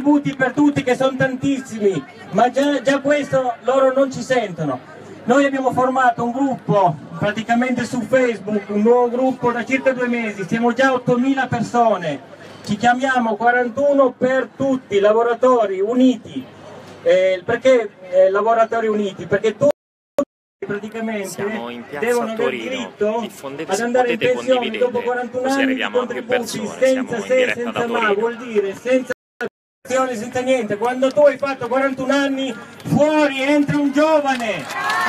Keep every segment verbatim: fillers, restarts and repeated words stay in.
contributi per tutti che sono tantissimi, ma già, già questo loro non ci sentono. Noi abbiamo formato un gruppo praticamente su Facebook, un nuovo gruppo da circa due mesi, siamo già ottomila persone, ci chiamiamo quarantuno per tutti, lavoratori uniti. Eh, perché eh, lavoratori uniti? Perché tutti praticamente devono avere diritto ad andare in pensione dopo quarantuno anni di contributi, senza se, senza ma, vuol dire senza pensione, senza niente. Quando tu hai fatto quarantuno anni, fuori entra un giovane.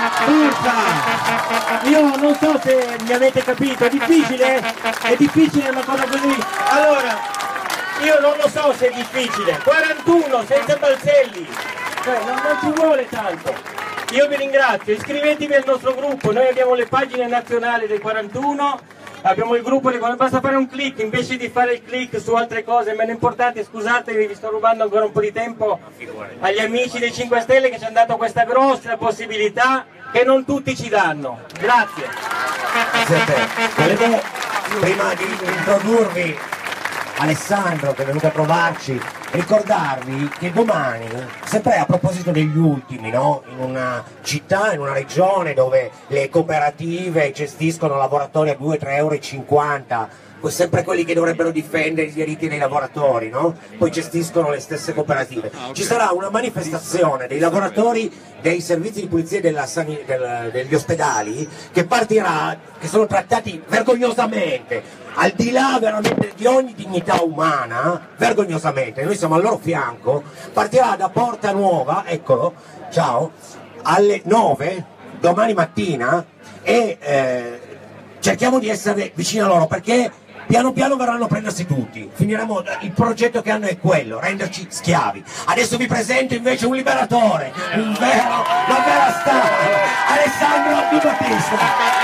Urca! Io non so se mi avete capito, è difficile? È difficile una cosa così? Allora, io non lo so se è difficile. quarantuno senza balzelli, cioè non, non ci vuole tanto. Io vi ringrazio, iscrivetevi al nostro gruppo, noi abbiamo le pagine nazionali dei quarantuno, abbiamo il gruppo dei quarantuno, basta fare un click invece di fare il click su altre cose meno importanti. Scusatevi, vi sto rubando ancora un po' di tempo agli amici dei cinque Stelle che ci hanno dato questa grossa possibilità che non tutti ci danno. Grazie. Grazie a te. Volevo, prima di introdurvi Alessandro che è venuto a trovarci, ricordarvi che domani, sempre a proposito degli ultimi, no? In una città, in una regione dove le cooperative gestiscono lavoratori a due tre euro e cinquanta, sempre quelli che dovrebbero difendere i diritti dei lavoratori, no? Poi gestiscono le stesse cooperative. Ci sarà una manifestazione dei lavoratori dei servizi di pulizia della, del, degli ospedali che partirà, che sono trattati vergognosamente, al di là veramente di ogni dignità umana, vergognosamente, noi siamo al loro fianco, partirà da Porta Nuova, eccolo, ciao, alle nove domani mattina e eh, cerchiamo di essere vicini a loro perché piano piano verranno a prendersi tutti, finiremo, il progetto che hanno è quello, renderci schiavi. Adesso vi presento invece un liberatore, un vero, una vera star, Alessandro Di Battista.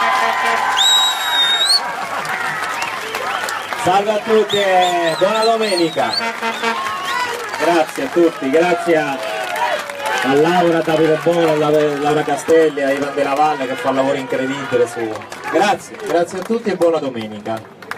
Salve a tutti e buona domenica. Grazie a tutti, grazie a, a Laura, Davide Bono, a Laura Castelli, a Ivan della Valle che fa un lavoro incredibile su. Grazie, grazie a tutti e buona domenica.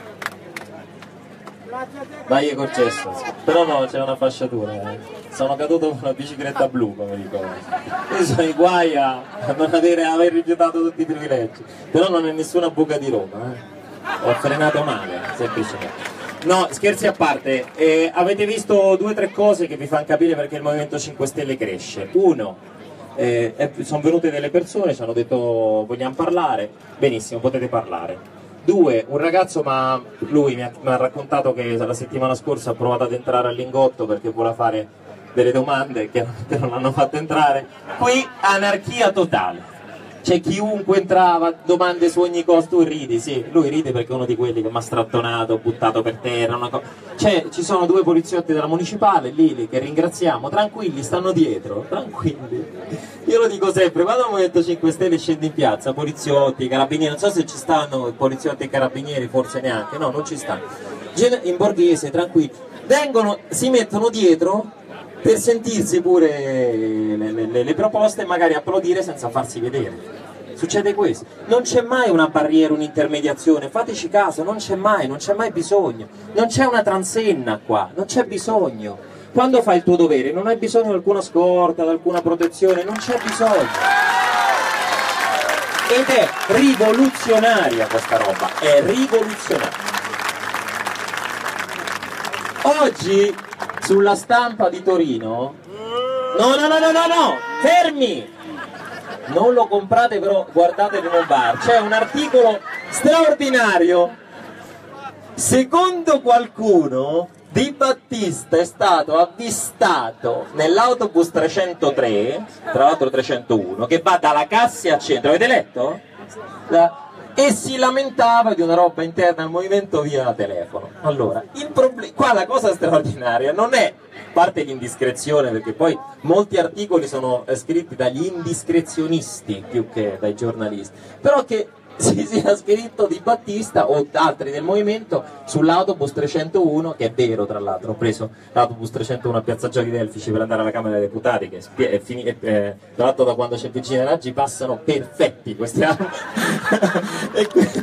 Vai è concesso, però no, c'è una fasciatura, eh. Sono caduto con una bicicletta blu, come dico. Io sono in guai a non avere, aver rifiutato tutti i privilegi, però non è nessuna buca di Roma, eh. Ho frenato male, semplicemente. No, scherzi a parte, eh, avete visto due o tre cose che vi fanno capire perché il Movimento cinque Stelle cresce. Uno, eh, sono venute delle persone, ci hanno detto vogliamo parlare, benissimo, potete parlare. Due, un ragazzo, ma lui mi ha, mi ha raccontato che la settimana scorsa ha provato ad entrare al Lingotto perché vuole fare delle domande che, che non l'hanno fatto entrare. Qui anarchia totale. C'è chiunque entrava, domande su ogni cosa, tu ridi, sì, lui ride perché è uno di quelli che mi ha strattonato, buttato per terra, una cosa. Cioè, ci sono due poliziotti della municipale, lì, lì, che ringraziamo, tranquilli, stanno dietro, tranquilli. Io lo dico sempre, quando il Movimento cinque Stelle scende in piazza, poliziotti, carabinieri, non so se ci stanno poliziotti e carabinieri, forse neanche, no, non ci stanno. In borghese, tranquilli, vengono, si mettono dietro per sentirsi pure le, le, le proposte e magari applaudire senza farsi vedere. Succede questo, non c'è mai una barriera, un'intermediazione, fateci caso, non c'è mai, non c'è mai bisogno, non c'è una transenna qua, non c'è bisogno. Quando fai il tuo dovere non hai bisogno di alcuna scorta, di alcuna protezione, non c'è bisogno. Ed è rivoluzionaria questa roba, è rivoluzionaria. Oggi sulla Stampa di Torino, no no no no no no, fermi! Non lo comprate però guardatelo in un bar, c'è un articolo straordinario. Secondo qualcuno Di Battista è stato avvistato nell'autobus trecentotre, tra l'altro trecentouno, che va dalla Cassia a Centro, avete letto? Da... e si lamentava di una roba interna al movimento via telefono. Allora, il problema, qua la cosa straordinaria non è, a parte l'indiscrezione, perché poi molti articoli sono scritti dagli indiscrezionisti più che dai giornalisti, però che si sia scritto Di Battista o altri del movimento sull'autobus trecentouno, che è vero tra l'altro, ho preso l'autobus trecentouno a Piazza Giochi Delfici per andare alla Camera dei Deputati, che è finito, eh, tra l'altro da quando c'è Virginia Raggi passano perfetti questi autobus. e, quindi,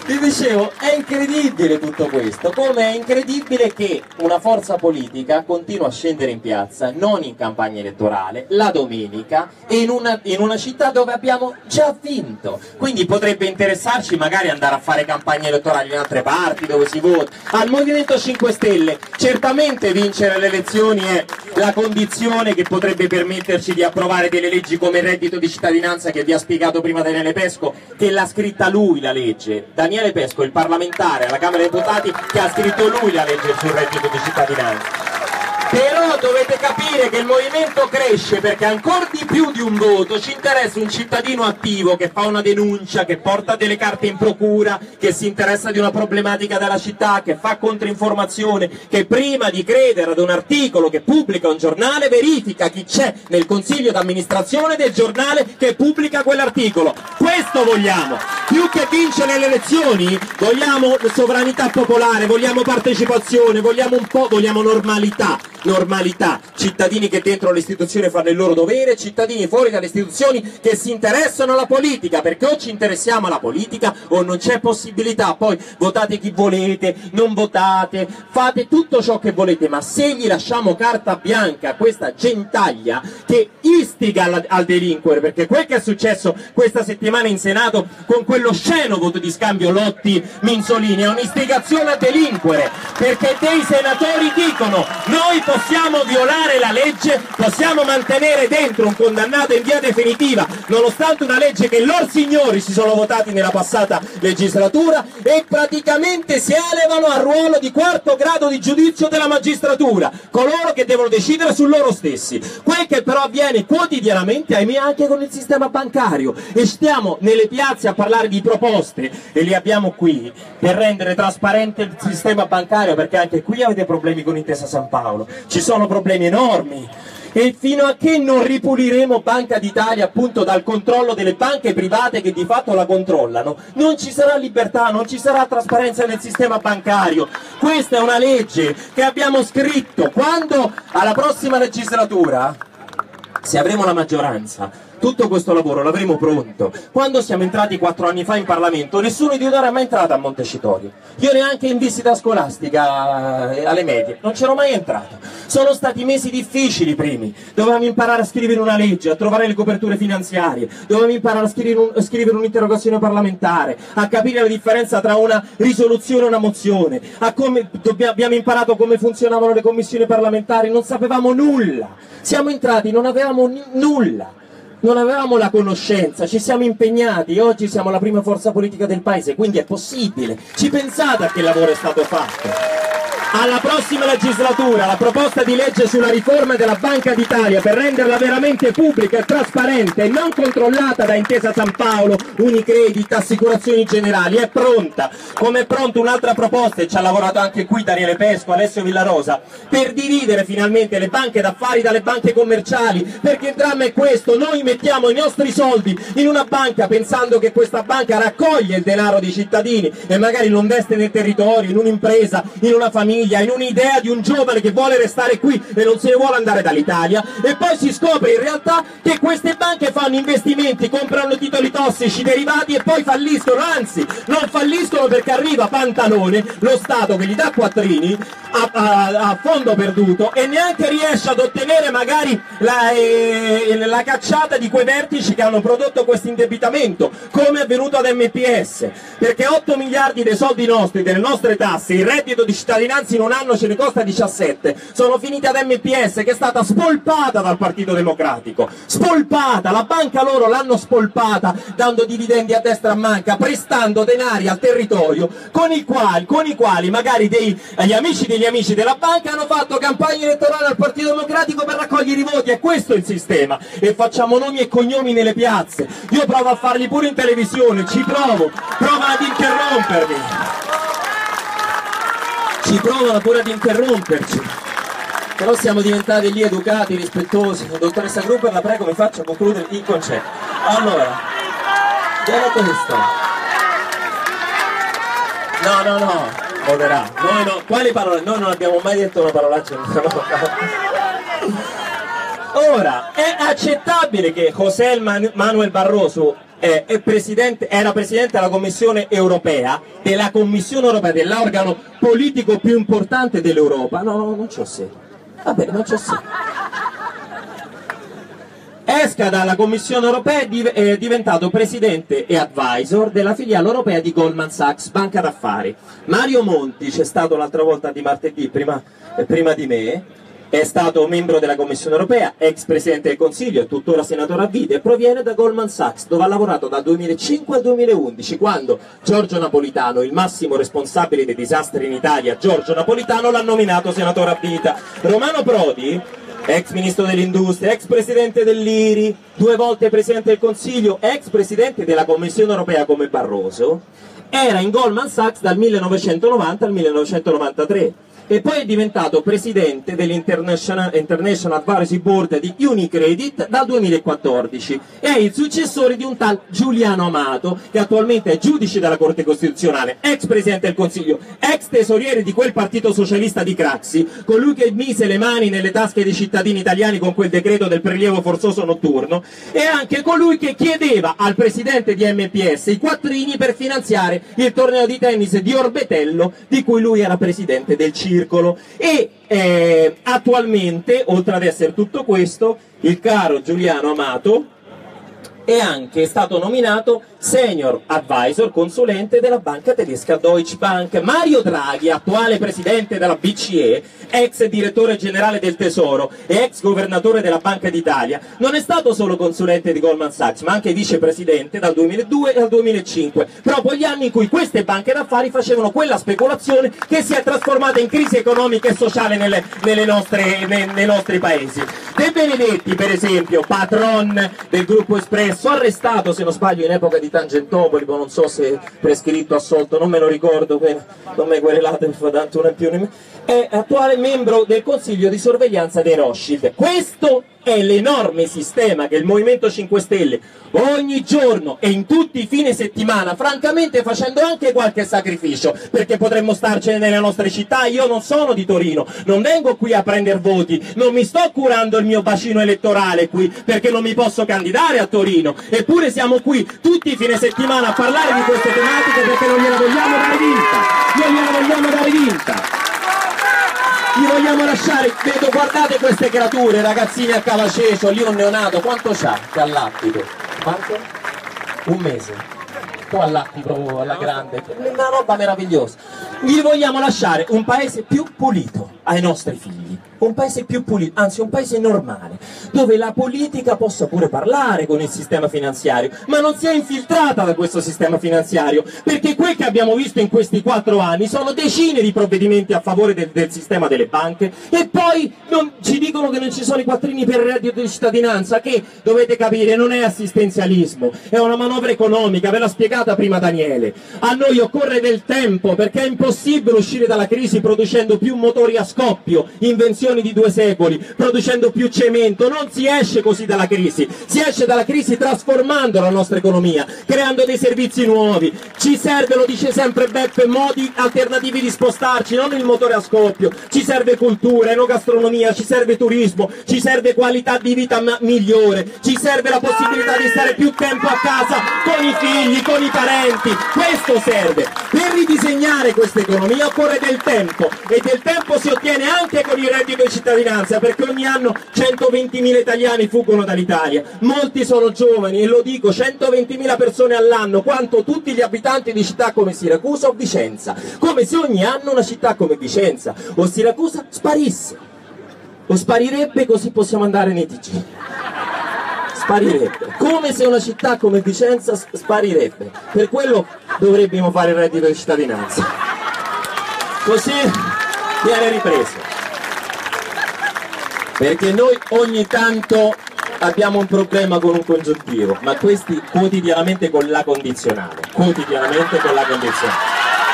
Vi dicevo, è incredibile tutto questo, come è incredibile che una forza politica continua a scendere in piazza, non in campagna elettorale, la domenica, e in una, in una città dove abbiamo già vinto. Quindi potrebbe interessarci magari andare a fare campagna elettorale in altre parti dove si vota. Al Movimento cinque Stelle certamente vincere le elezioni è la condizione che potrebbe permetterci di approvare delle leggi come il reddito di cittadinanza, che vi ha spiegato prima Daniele Pesco, che l'ha scritta lui la legge. Daniele Pesco, il parlamentare alla Camera dei Deputati, che ha scritto lui la legge sul reddito di cittadinanza. Però dovete capire che il movimento cresce perché ancora di più di un voto ci interessa un cittadino attivo che fa una denuncia, che porta delle carte in procura, che si interessa di una problematica della città, che fa controinformazione, che prima di credere ad un articolo che pubblica un giornale verifica chi c'è nel consiglio d'amministrazione del giornale che pubblica quell'articolo. Questo vogliamo, più che vincere le elezioni vogliamo sovranità popolare, vogliamo partecipazione, vogliamo un po', vogliamo normalità. Normalità, cittadini che dentro le istituzioni fanno il loro dovere, cittadini fuori dalle istituzioni che si interessano alla politica, perché o ci interessiamo alla politica o non c'è possibilità. Poi votate chi volete, non votate, fate tutto ciò che volete, ma se gli lasciamo carta bianca a questa gentaglia che istiga al, al delinquere, perché quel che è successo questa settimana in Senato con quello sceno voto di scambio Lotti-Minzolini è un'istigazione a delinquere, perché dei senatori dicono noi possiamo violare la legge, possiamo mantenere dentro un condannato in via definitiva nonostante una legge che loro signori si sono votati nella passata legislatura, e praticamente si elevano al ruolo di quarto grado di giudizio della magistratura, coloro che devono decidere su loro stessi. Quel che però avviene quotidianamente, ahimè, anche con il sistema bancario, e stiamo nelle piazze a parlare di proposte, e li abbiamo qui per rendere trasparente il sistema bancario, perché anche qui avete problemi con Intesa San Paolo, ci sono problemi enormi, e fino a che non ripuliremo Banca d'Italia appunto dal controllo delle banche private che di fatto la controllano, non ci sarà libertà, non ci sarà trasparenza nel sistema bancario. Questa è una legge che abbiamo scritto quando alla prossima legislatura, se avremo la maggioranza, tutto questo lavoro l'avremo pronto. Quando siamo entrati quattro anni fa in Parlamento, nessuno di noi era mai entrato a Montecitorio. Io neanche in visita scolastica eh, alle medie, non c'ero mai entrato. Sono stati mesi difficili i primi, dovevamo imparare a scrivere una legge, a trovare le coperture finanziarie, dovevamo imparare a scrivere, un, a scrivere un'interrogazione parlamentare, a capire la differenza tra una risoluzione e una mozione, a come, dobbiamo, abbiamo imparato come funzionavano le commissioni parlamentari, non sapevamo nulla. Siamo entrati, non avevamo nulla. Non avevamo la conoscenza, ci siamo impegnati, oggi siamo la prima forza politica del paese, quindi è possibile. Ci pensate a che lavoro è stato fatto? Alla prossima legislatura la proposta di legge sulla riforma della Banca d'Italia per renderla veramente pubblica e trasparente e non controllata da Intesa San Paolo, Unicredit, Assicurazioni Generali è pronta, come è pronta un'altra proposta, e ci ha lavorato anche qui Daniele Pesco, Alessio Villarosa, per dividere finalmente le banche d'affari dalle banche commerciali, perché il dramma è questo: noi mettiamo i nostri soldi in una banca pensando che questa banca raccoglie il denaro dei cittadini e magari lo investe nel territorio, in un'impresa, in una famiglia, in un'idea di un giovane che vuole restare qui e non se ne vuole andare dall'Italia, e poi si scopre in realtà che queste banche fanno investimenti, comprano titoli tossici, derivati, e poi falliscono, anzi non falliscono perché arriva Pantalone, lo Stato che gli dà quattrini a, a, a fondo perduto, e neanche riesce ad ottenere magari la, eh, la cacciata di quei vertici che hanno prodotto questo indebitamento, come è avvenuto ad M P S, perché otto miliardi dei soldi nostri, delle nostre tasse, il reddito di cittadinanza in un anno ce ne costa diciassette, sono finiti ad M P S, che è stata spolpata dal Partito Democratico, spolpata, la banca loro l'hanno spolpata dando dividendi a destra e a manca, prestando denari al territorio con i quali, con i quali magari dei, gli amici degli amici della banca hanno fatto campagna elettorale al Partito Democratico per raccogliere i voti. È questo il sistema, e facciamo nomi e cognomi nelle piazze. Io provo a farli pure in televisione, ci provo, provano ad interrompermi, ci provano pure ad interromperci, però siamo diventati lì educati, rispettosi. Dottoressa Grupper, la prego, mi faccia concludere il concetto. Allora, era questo. No, no, no, moderato. Noi no, quali parole? Noi non abbiamo mai detto una parolaccia. Ora, è accettabile che José Manuel Barroso eh, è presidente, era presidente della Commissione Europea, della Commissione Europea, dell'organo politico più importante dell'Europa. No, no, non c'ho se. Vabbè, non c'ho se. Esca dalla Commissione Europea e è diventato presidente e advisor della filiale europea di Goldman Sachs, banca d'affari. Mario Monti, c'è stato l'altra volta di martedì, prima, eh, prima di me, è stato membro della Commissione Europea, ex Presidente del Consiglio e tuttora senatore a vita, e proviene da Goldman Sachs, dove ha lavorato dal duemilacinque al duemilaundici, quando Giorgio Napolitano, il massimo responsabile dei disastri in Italia, Giorgio Napolitano, l'ha nominato senatore a vita. Romano Prodi, ex Ministro dell'Industria, ex Presidente dell'I R I, due volte Presidente del Consiglio, ex Presidente della Commissione Europea come Barroso, era in Goldman Sachs dal millenovecentonovanta al millenovecentonovantatré. E poi è diventato presidente dell'International International Advisory Board di Unicredit dal duemilaquattordici. È il successore di un tal Giuliano Amato, che attualmente è giudice della Corte Costituzionale, ex presidente del Consiglio, ex tesoriere di quel partito socialista di Craxi, colui che mise le mani nelle tasche dei cittadini italiani con quel decreto del prelievo forzoso notturno, e anche colui che chiedeva al presidente di M P S i quattrini per finanziare il torneo di tennis di Orbetello, di cui lui era presidente del C I R. E eh, attualmente, oltre ad essere tutto questo, il caro Giuliano Amato è anche stato nominato Senior Advisor, consulente della banca tedesca Deutsche Bank. Mario Draghi, attuale presidente della B C E, ex direttore generale del Tesoro e ex governatore della Banca d'Italia, non è stato solo consulente di Goldman Sachs, ma anche vicepresidente dal duemiladue al duemilacinque, proprio gli anni in cui queste banche d'affari facevano quella speculazione che si è trasformata in crisi economica e sociale nelle, nelle nostre, nei, nei nostri paesi. De Benedetti, per esempio, patron del gruppo Espresso, arrestato se non sbaglio in epoca di Tangentopoli, non so se prescritto, assolto, non me lo ricordo, non mi querelate, fa tanto una in più, è attuale membro del Consiglio di sorveglianza dei Rothschild. Questo è l'enorme sistema che il Movimento cinque Stelle ogni giorno e in tutti i fine settimana, francamente facendo anche qualche sacrificio, perché potremmo starcene nelle nostre città. Io non sono di Torino, non vengo qui a prendere voti, non mi sto curando il mio bacino elettorale qui, perché non mi posso candidare a Torino, eppure siamo qui tutti i fine settimana a parlare di queste tematiche, perché non gliela vogliamo dare vinta, non gliela vogliamo dare vinta. Gli vogliamo lasciare, vedo, guardate queste creature, ragazzini a Cavaceso, lì un neonato, quanto c'ha che all'attito? Quanto? Un mese. Tu all'atti proprio alla grande, una roba meravigliosa. Gli vogliamo lasciare un paese più pulito ai nostri figli, un paese più pulito, anzi un paese normale, dove la politica possa pure parlare con il sistema finanziario, ma non sia infiltrata da questo sistema finanziario, perché quel che abbiamo visto in questi quattro anni sono decine di provvedimenti a favore del, del sistema delle banche, e poi non, ci dicono che non ci sono i quattrini per il reddito di cittadinanza, che dovete capire non è assistenzialismo, è una manovra economica, ve l'ha spiegata prima Daniele. A noi occorre del tempo, perché è impossibile uscire dalla crisi producendo più motori a scoppio, invenzioni di due secoli, producendo più cemento. Non si esce così dalla crisi, si esce dalla crisi trasformando la nostra economia, creando dei servizi nuovi. Ci serve, lo dice sempre Beppe, modi alternativi di spostarci, non il motore a scoppio. Ci serve cultura, enogastronomia, ci serve turismo, ci serve qualità di vita migliore, ci serve la possibilità di stare più tempo a casa con i figli, con i parenti. Questo serve. Per ridisegnare questa economia occorre del tempo, e del tempo si ottiene anche con il reddito di cittadinanza, perché ogni anno centoventimila italiani fuggono dall'Italia, molti sono giovani, e lo dico, centoventimila persone all'anno, quanto tutti gli abitanti di città come Siracusa o Vicenza, come se ogni anno una città come Vicenza o Siracusa sparisse, o sparirebbe, così possiamo andare nei T G, sparirebbe, come se una città come Vicenza sparirebbe. Per quello dovremmo fare il reddito di cittadinanza, così viene ripreso, perché noi ogni tanto abbiamo un problema con un congiuntivo, ma questi quotidianamente con la condizionale, quotidianamente con la condizionale.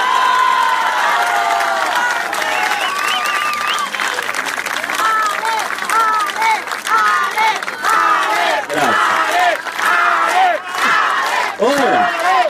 Ora,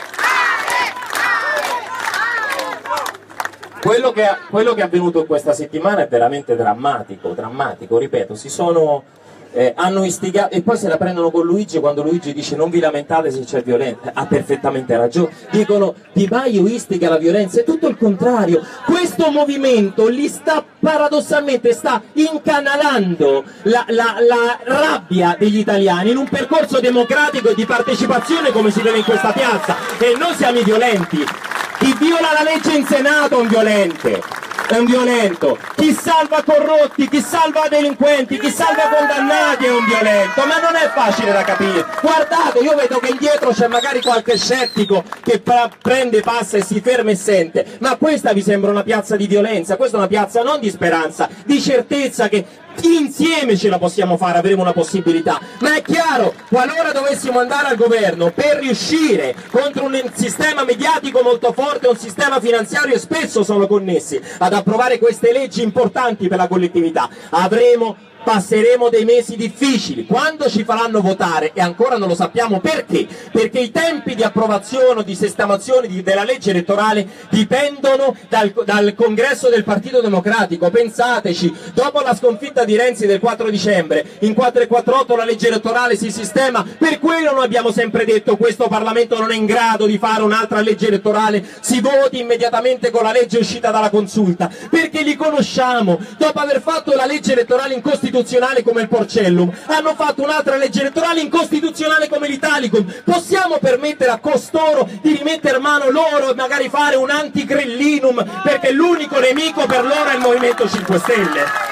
quello che, quello che è avvenuto questa settimana è veramente drammatico, drammatico, ripeto, si sono, eh, hanno istigato, e poi se la prendono con Luigi quando Luigi dice non vi lamentate se c'è violenza, ha perfettamente ragione, dicono Di Maio istiga la violenza, è tutto il contrario. Questo movimento li sta paradossalmente sta incanalando la, la, la rabbia degli italiani in un percorso democratico e di partecipazione come si vede in questa piazza, e noi siamo i violenti. Chi viola la legge in Senato è un violente, è un violento, chi salva corrotti, chi salva delinquenti, chi salva condannati è un violento, ma non è facile da capire. Guardate, io vedo che indietro c'è magari qualche scettico che prende, passa e si ferma e sente, ma questa vi sembra una piazza di violenza? Questa è una piazza non di speranza, di certezza che insieme ce la possiamo fare, avremo una possibilità. Ma è chiaro, qualora dovessimo andare al governo, per riuscire contro un sistema mediatico molto forte, un sistema finanziario, e spesso sono connessi, ad approvare queste leggi importanti per la collettività, avremo passeremo dei mesi difficili. Quando ci faranno votare, e ancora non lo sappiamo perché, perché i tempi di approvazione o di sistemazione di, della legge elettorale dipendono dal, dal congresso del Partito Democratico. Pensateci, dopo la sconfitta di Renzi del quattro dicembre, in quattrocentoquarantotto la legge elettorale si sistema, per quello noi abbiamo sempre detto questo Parlamento non è in grado di fare un'altra legge elettorale, si voti immediatamente con la legge uscita dalla consulta, perché li conosciamo. Dopo aver fatto la legge elettorale incostituzionale come il Porcellum, hanno fatto un'altra legge elettorale incostituzionale come l'Italicum. Possiamo permettere a costoro di rimettere mano loro e magari fare un anti-grillinum, perché l'unico nemico per loro è il Movimento cinque Stelle?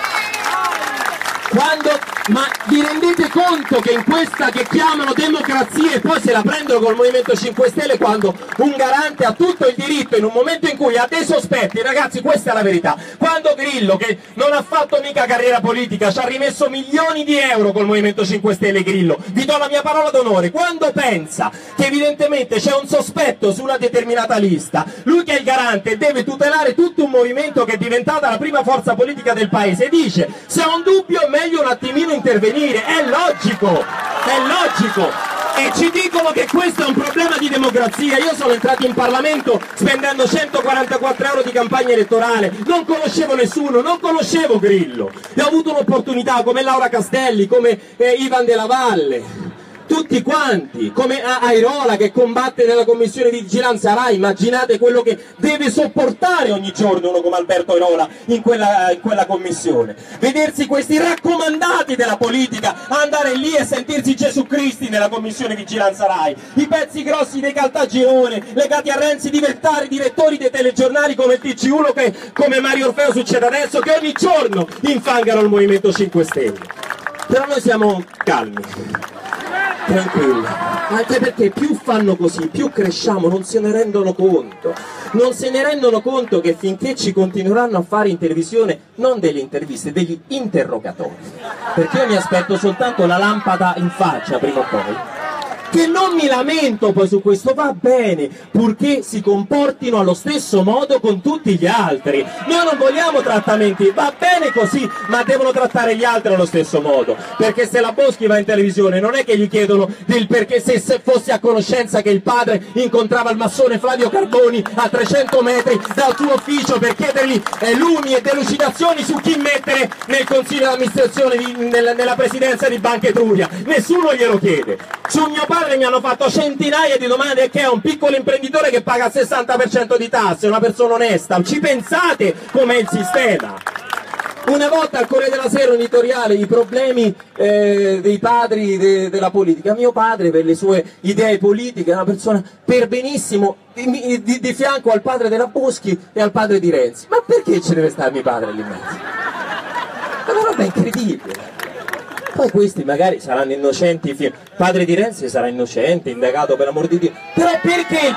Quando, ma vi rendete conto che in questa che chiamano democrazia e poi se la prendono col Movimento cinque Stelle, quando un garante ha tutto il diritto, in un momento in cui ha dei sospetti, ragazzi, questa è la verità, quando Grillo, che non ha fatto mica carriera politica, ci ha rimesso milioni di euro col Movimento cinque Stelle, Grillo, vi do la mia parola d'onore, quando pensa che evidentemente c'è un sospetto su una determinata lista, lui che è il garante deve tutelare tutto un movimento che è diventata la prima forza politica del paese, e dice se ha un dubbio è meglio un attimino intervenire, è logico, è logico. E ci dicono che questo è un problema di democrazia. Io sono entrato in Parlamento spendendo centoquarantaquattro euro di campagna elettorale, non conoscevo nessuno, non conoscevo Grillo, e ho avuto un'opportunità come Laura Castelli, come eh, Ivan Della Valle, tutti quanti, come Airola che combatte nella commissione di vigilanza Rai. Immaginate quello che deve sopportare ogni giorno uno come Alberto Airola in quella, in quella commissione, vedersi questi raccomandati della politica andare lì e sentirsi Gesù Cristi nella commissione vigilanza Rai, i pezzi grossi dei Caltagirone legati a Renzi diventare direttori dei telegiornali come il T G uno, che come Mario Orfeo succede adesso, che ogni giorno infangano il Movimento cinque Stelle. Però noi siamo calmi, tranquilli, anche perché più fanno così, più cresciamo, non se ne rendono conto, non se ne rendono conto che finché ci continueranno a fare in televisione non delle interviste, degli interrogatori, perché io mi aspetto soltanto la lampada in faccia prima o poi, che non mi lamento poi su questo, va bene, purché si comportino allo stesso modo con tutti gli altri. Noi non vogliamo trattamenti, va bene così, ma devono trattare gli altri allo stesso modo, perché se la Boschi va in televisione non è che gli chiedono del perché, se, se fosse a conoscenza che il padre incontrava il massone Flavio Carboni a trecento metri dal suo ufficio per chiedergli eh, lumi e delucidazioni su chi mettere nel consiglio di amministrazione di, nel, nella presidenza di Banca Etruria, nessuno glielo chiede. Su mio padre mi hanno fatto centinaia di domande, che è un piccolo imprenditore che paga il sessanta per cento di tasse, una persona onesta. Ci pensate com'è il sistema? Una volta al Corriere della Sera un editoriale, i problemi eh, dei padri de, della politica. Mio padre, per le sue idee politiche, è una persona per benissimo di, di, di fianco al padre della Boschi e al padre di Renzi. Ma perché ci deve stare mio padre lì in mezzo? È una roba incredibile. Poi questi magari saranno innocenti, il padre di Renzi sarà innocente, indagato per amor di Dio, però perché?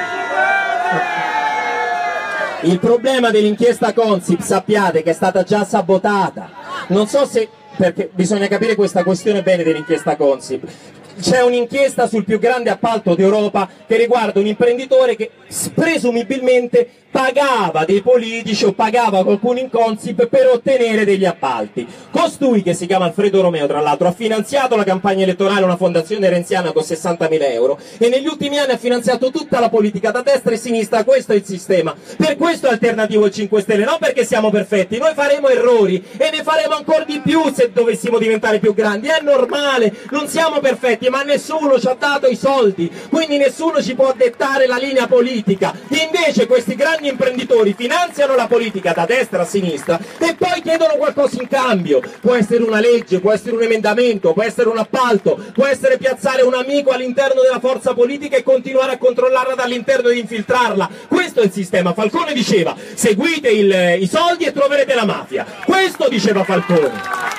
Il problema dell'inchiesta Consip, sappiate che è stata già sabotata, non so se, perché bisogna capire questa questione bene dell'inchiesta Consip. C'è un'inchiesta sul più grande appalto d'Europa che riguarda un imprenditore che presumibilmente pagava dei politici o pagava qualcuno in Consip per ottenere degli appalti. Costui, che si chiama Alfredo Romeo, tra l'altro, ha finanziato la campagna elettorale una fondazione renziana con sessantamila euro e negli ultimi anni ha finanziato tutta la politica da destra e sinistra. Questo è il sistema. Per questo è alternativo il cinque Stelle, non perché siamo perfetti. Noi faremo errori e ne faremo ancora di più se dovessimo diventare più grandi. È normale, non siamo perfetti, ma nessuno ci ha dato i soldi, quindi nessuno ci può dettare la linea politica. Invece questi grandi imprenditori finanziano la politica da destra a sinistra e poi chiedono qualcosa in cambio. Può essere una legge, può essere un emendamento, può essere un appalto, può essere piazzare un amico all'interno della forza politica e continuare a controllarla dall'interno e infiltrarla. Questo è il sistema. Falcone diceva: seguite il, i soldi e troverete la mafia. Questo diceva Falcone.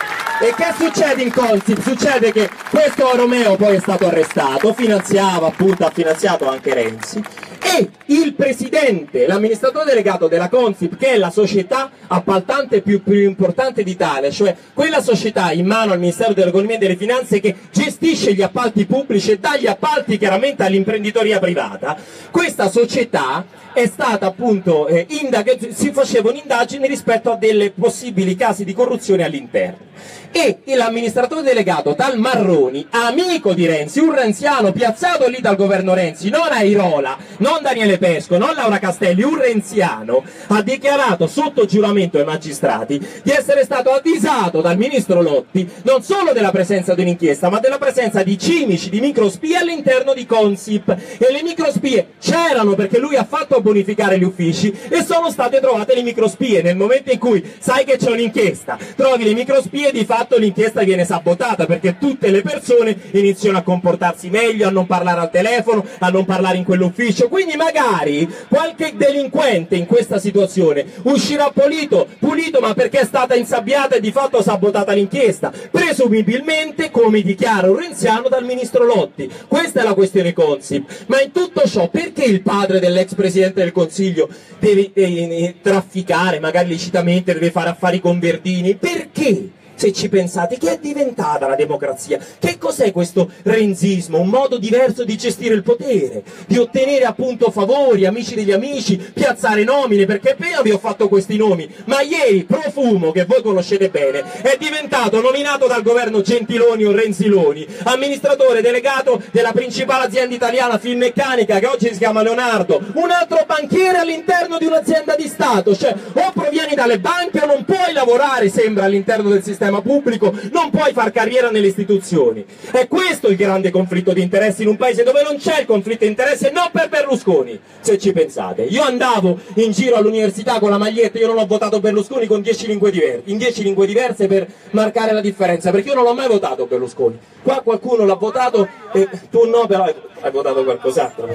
E che succede in Consip? Succede che questo Romeo poi è stato arrestato, finanziava appunto, ha finanziato anche Renzi, e il presidente, l'amministratore delegato della Consip, che è la società appaltante più, più importante d'Italia, cioè quella società in mano al Ministero dell'Economia e delle Finanze che gestisce gli appalti pubblici e dà gli appalti chiaramente all'imprenditoria privata, questa società è stata appunto eh, indag- si faceva un'indagine rispetto a delle possibili casi di corruzione all'interno. E l'amministratore delegato tal Marroni, amico di Renzi, un renziano piazzato lì dal governo Renzi, non Airola, non Daniele Pesco, non Laura Castelli, un renziano, ha dichiarato sotto giuramento ai magistrati di essere stato avvisato dal ministro Lotti non solo della presenza di un'inchiesta, ma della presenza di cimici, di microspie all'interno di Consip. E le microspie c'erano perché lui ha fatto bonificare gli uffici e sono state trovate le microspie. Nel momento in cui sai che c'è un'inchiesta, trovi le microspie, di fatto l'inchiesta viene sabotata perché tutte le persone iniziano a comportarsi meglio, a non parlare al telefono, a non parlare in quell'ufficio. Quindi magari qualche delinquente in questa situazione uscirà pulito, pulito ma perché è stata insabbiata e di fatto sabotata l'inchiesta, presumibilmente, come dichiara un renziano, dal ministro Lotti. Questa è la questione Consip. Ma in tutto ciò perché il padre dell'ex presidente del Consiglio deve eh, trafficare, magari lecitamente, deve fare affari con Verdini? Perché? Se ci pensate, che è diventata la democrazia? Che cos'è questo renzismo? Un modo diverso di gestire il potere, di ottenere appunto favori, amici degli amici, piazzare nomine, perché appena vi ho fatto questi nomi, ma ieri Profumo, che voi conoscete bene, è diventato nominato dal governo Gentiloni o Renziloni, amministratore delegato della principale azienda italiana Finmeccanica, che oggi si chiama Leonardo, un altro banchiere all'interno di un'azienda di Stato. Cioè, o provieni dalle banche o non puoi lavorare, sembra, all'interno del sistema pubblico, non puoi far carriera nelle istituzioni. È questo il grande conflitto di interessi in un paese dove non c'è il conflitto di interessi, e non per Berlusconi, se ci pensate. Io andavo in giro all'università con la maglietta, io non ho votato Berlusconi, con dieci lingue diverse, in dieci lingue diverse per marcare la differenza, perché io non l'ho mai votato Berlusconi. Qua qualcuno l'ha votato e tu no, però hai votato qualcos'altro.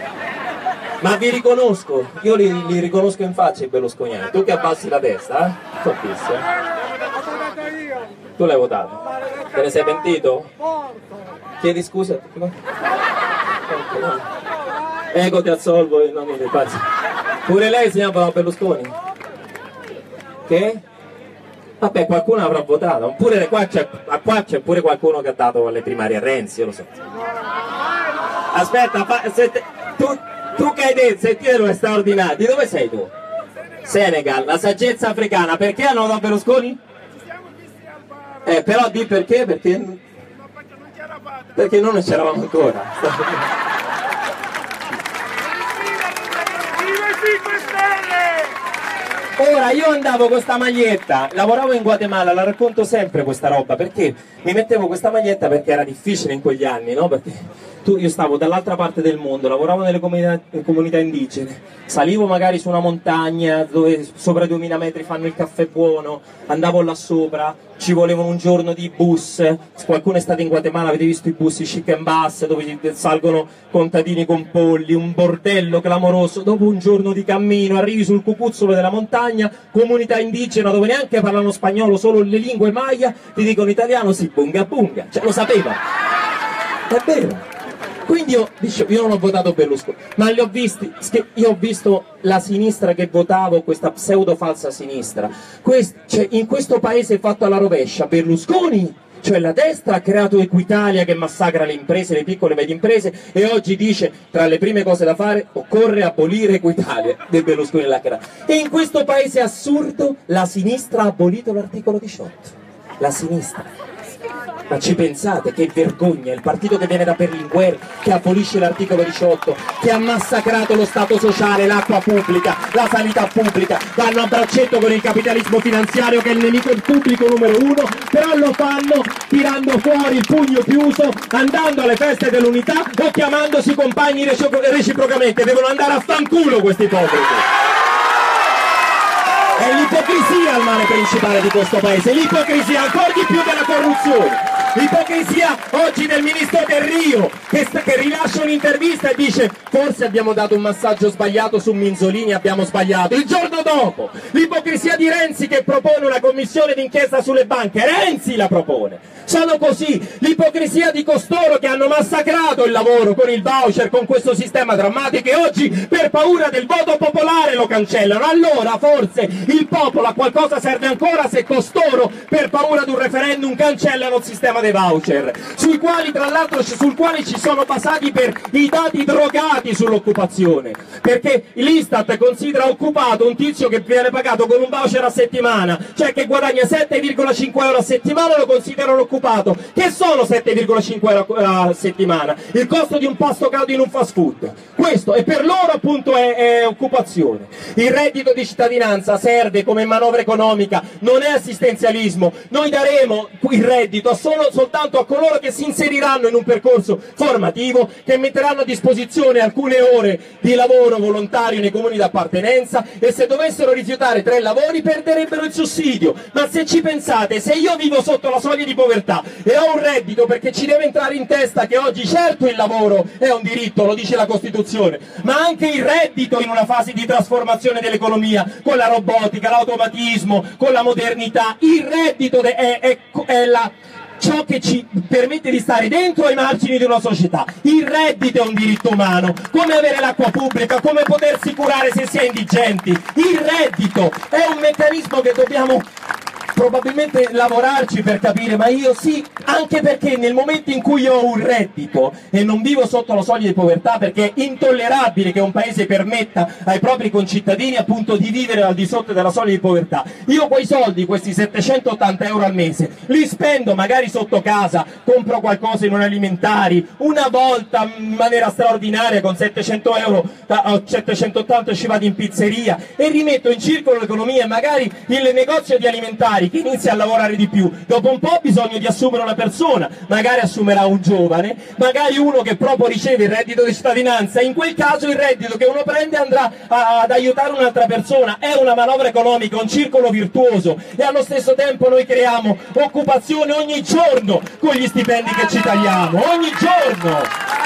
Ma vi riconosco, io li, li riconosco in faccia i berlusconiani. Tu che abbassi la testa, eh? T'ho visto, eh? Tu l'hai votato? Te ne sei pentito? Chiedi scusa? Ego, ti assolvo in nome dei pazzi. Pure lei si chiama Berlusconi? Che? Vabbè, qualcuno avrà votato. Oppure qua c'è, qua c'è pure qualcuno che ha dato le primarie a Renzi, io lo so. Aspetta, fa, se te, tu, tu che hai detto, sentite dove straordinario, di dove sei tu? Senegal, la saggezza africana, perché hanno dato Berlusconi? Eh, però di perché? Perché, perché noi non c'eravamo ancora. Ora, io andavo con questa maglietta, lavoravo in Guatemala, la racconto sempre questa roba, perché mi mettevo questa maglietta perché era difficile in quegli anni, no? Perché tu, io stavo dall'altra parte del mondo, lavoravo nelle comunità, comunità indigene, salivo magari su una montagna dove sopra i duemila metri fanno il caffè buono, andavo là sopra, ci voleva un giorno di bus. Se qualcuno è stato in Guatemala, avete visto i bus, i chicken bus, dove salgono contadini con polli, un bordello clamoroso. Dopo un giorno di cammino arrivi sul cucuzzolo della montagna, comunità indigena dove neanche parlano spagnolo, solo le lingue maya, ti dicono italiano, sì, bunga bunga, cioè lo sapeva, è vero. Quindi io, dicevo, io non ho votato Berlusconi, ma li ho visti, io ho visto la sinistra che votavo, questa pseudo falsa sinistra. Quest, cioè, in questo paese fatto alla rovescia, Berlusconi Cioè la destra ha creato Equitalia che massacra le imprese, le piccole e medie imprese, e oggi dice tra le prime cose da fare occorre abolire Equitalia del Berlusconi e Lacra. E in questo paese assurdo la sinistra ha abolito l'articolo diciotto. La sinistra. Ma ci pensate che vergogna, il partito che viene da Berlinguer, che abolisce l'articolo diciotto, che ha massacrato lo Stato sociale, l'acqua pubblica, la sanità pubblica, vanno a braccetto con il capitalismo finanziario che è il nemico pubblico numero uno, però lo fanno tirando fuori il pugno chiuso, andando alle feste dell'unità o chiamandosi compagni reciprocamente. Devono andare a fanculo questi ipocriti. È l'ipocrisia il male principale di questo paese, l'ipocrisia ancora di più della corruzione. L'ipocrisia oggi del ministro Del Rio che, che rilascia un'intervista e dice forse abbiamo dato un massaggio sbagliato su Minzolini, abbiamo sbagliato. Il giorno dopo l'ipocrisia di Renzi che propone una commissione d'inchiesta sulle banche, Renzi la propone. Sono così, l'ipocrisia di costoro che hanno massacrato il lavoro con il voucher, con questo sistema drammatico e oggi per paura del voto popolare lo cancellano. Allora forse il popolo a qualcosa serve ancora se costoro per paura di un referendum cancellano il sistema dei voucher, sui quali tra l'altro sul quale ci sono basati per i dati drogati sull'occupazione, perché l'Istat considera occupato un tizio che viene pagato con un voucher a settimana, cioè che guadagna sette virgola cinque euro a settimana, lo considerano occupato. Che sono sette virgola cinque euro a settimana? Il costo di un pasto caldo in un fast food. Questo, e per loro appunto è, è occupazione. Il reddito di cittadinanza serve come manovra economica, non è assistenzialismo. Noi daremo il reddito a solo, soltanto a coloro che si inseriranno in un percorso formativo, che metteranno a disposizione alcune ore di lavoro volontario nei comuni d'appartenenza, e se dovessero rifiutare tre lavori perderebbero il sussidio. Ma se ci pensate, se io vivo sotto la soglia di povertà e ho un reddito, perché ci deve entrare in testa che oggi certo il lavoro è un diritto, lo dice la Costituzione, ma anche il reddito in una fase di trasformazione dell'economia, con la robotica, l'automatismo, con la modernità, il reddito è, è, è la... ciò che ci permette di stare dentro ai margini di una società. Il reddito è un diritto umano, come avere l'acqua pubblica, come potersi curare se si è indigenti. Il reddito è un meccanismo che dobbiamo probabilmente lavorarci per capire, ma io sì, anche perché nel momento in cui io ho un reddito e non vivo sotto la soglia di povertà, perché è intollerabile che un paese permetta ai propri concittadini appunto di vivere al di sotto della soglia di povertà, io quei soldi, questi settecentottanta euro al mese, li spendo magari sotto casa, compro qualcosa in un alimentari, una volta in maniera straordinaria con settecento euro, settecentottanta ci vado in pizzeria e rimetto in circolo l'economia, e magari il negozio di alimentari che inizia a lavorare di più, dopo un po' ha bisogno di assumere una persona, magari assumerà un giovane, magari uno che proprio riceve il reddito di cittadinanza, in quel caso il reddito che uno prende andrà a, ad aiutare un'altra persona. È una manovra economica, un circolo virtuoso, e allo stesso tempo noi creiamo occupazione ogni giorno con gli stipendi che ci tagliamo, ogni giorno.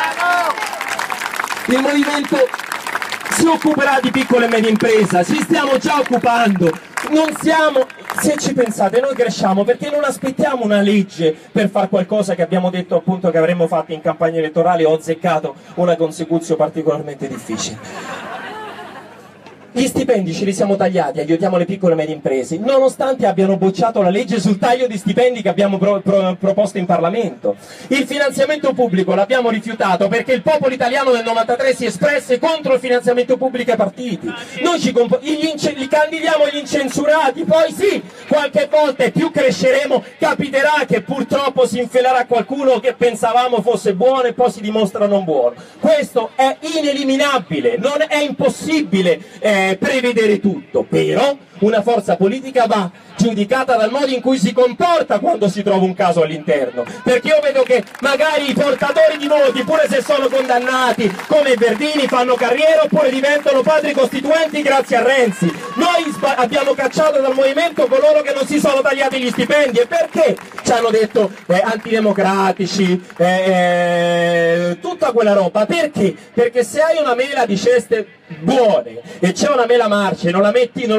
Il movimento si occuperà di piccola e media impresa, ci stiamo già occupando. Non siamo, se ci pensate, noi cresciamo perché non aspettiamo una legge per fare qualcosa che abbiamo detto appunto che avremmo fatto in campagna elettorale o azzeccato una consecuzione particolarmente difficile. Gli stipendi ce li siamo tagliati, aiutiamo le piccole e medie imprese, nonostante abbiano bocciato la legge sul taglio di stipendi che abbiamo pro, pro, proposto in Parlamento. Il finanziamento pubblico l'abbiamo rifiutato perché il popolo italiano del novantatré si espresse contro il finanziamento pubblico ai partiti. Noi ci gli, li candidiamo gli incensurati, poi sì, qualche volta e più cresceremo, capiterà che purtroppo si infilerà qualcuno che pensavamo fosse buono e poi si dimostra non buono. Questo è ineliminabile, non è impossibile eh, prevedere tutto, però una forza politica va giudicata dal modo in cui si comporta quando si trova un caso all'interno, perché io vedo che magari i portatori di voti, pure se sono condannati come Verdini, fanno carriera oppure diventano padri costituenti grazie a Renzi. Noi abbiamo cacciato dal movimento coloro che non si sono tagliati gli stipendi, e perché ci hanno detto eh, antidemocratici, eh, eh, tutta quella roba, perché? Perché se hai una mela di ceste buone e c'è una mela marcia e non la metti, non la mandi via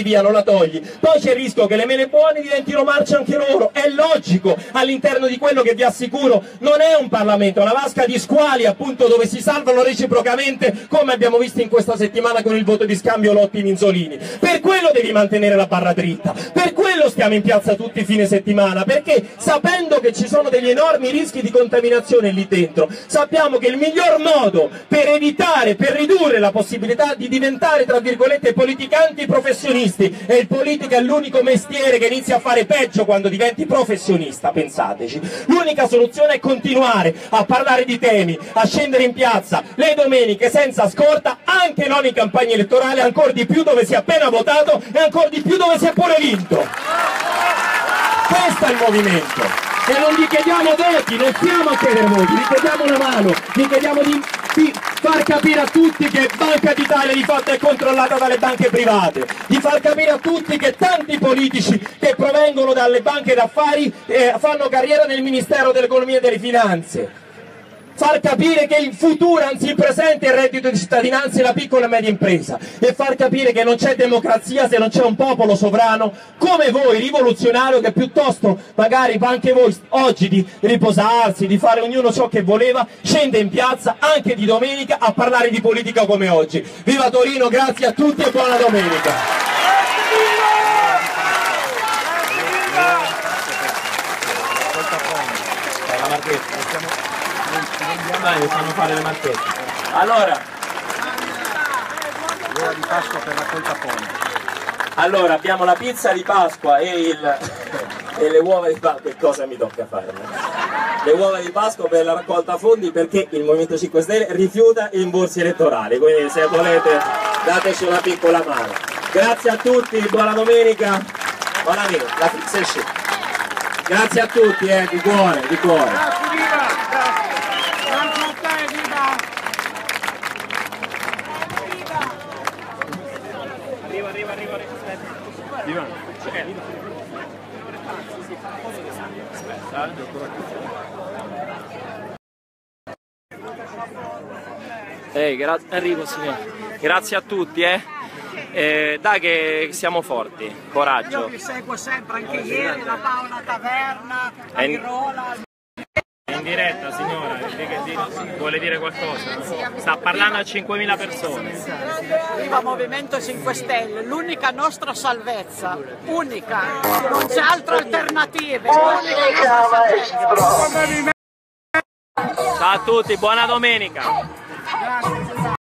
via, non la togli. Poi c'è il rischio che le mele buone diventino marcia anche loro, è logico, all'interno di quello che vi assicuro non è un Parlamento, è una vasca di squali appunto dove si salvano reciprocamente, come abbiamo visto in questa settimana con il voto di scambio Lotti-Minzolini. Per quello devi mantenere la barra dritta, per quello stiamo in piazza tutti fine settimana, perché sapendo che ci sono degli enormi rischi di contaminazione lì dentro, sappiamo che il miglior modo per evitare, per ridurre la possibilità di diventare tra virgolette politicanti professionisti, e il politico è l'unico mestiere che inizia a fare peggio quando diventi professionista, pensateci, l'unica soluzione è continuare a parlare di temi, a scendere in piazza le domeniche senza scorta, anche non in campagna elettorale, ancora di più dove si è appena votato e ancora di più dove si è pure vinto. Questo è il movimento. E non gli chiediamo voti, non stiamo a chiedere voti, gli chiediamo una mano, gli chiediamo di, di far capire a tutti che Banca d'Italia di fatto è controllata dalle banche private, di far capire a tutti che tanti politici che provengono dalle banche d'affari eh, fanno carriera nel Ministero dell'Economia e delle Finanze. Far capire che il futuro, anzi il presente, è il reddito di cittadinanza e la piccola e media impresa, e far capire che non c'è democrazia se non c'è un popolo sovrano come voi, rivoluzionario, che piuttosto magari anche voi oggi di riposarsi, di fare ognuno ciò che voleva, scende in piazza anche di domenica a parlare di politica come oggi. Viva Torino, grazie a tutti e buona domenica. La marchetta. Dai, fanno fare le marchette. Allora, l'uova di Pasqua per la colta fondi. allora abbiamo la pizza di Pasqua e, il, e le uova di Pasqua. Che cosa mi tocca fare? Le uova di Pasqua per la raccolta fondi, perché il Movimento cinque Stelle rifiuta i rimborsi elettorali, quindi se volete dateci una piccola mano. Grazie a tutti, buona domenica. Buona domenica, la pizza è scesa. Grazie a tutti, eh, di cuore, di cuore. Ehi, gra Enrico, signore. Grazie a tutti, eh. Eh, dai che siamo forti, coraggio. Io vi seguo sempre, anche ieri, la Paola Taverna, la Virola. È in diretta, signora, vuole dire qualcosa? Sta parlando a cinquemila persone. Viva Movimento cinque Stelle, l'unica nostra salvezza, unica, non c'è altra alternativa. Ciao a tutti, buona domenica.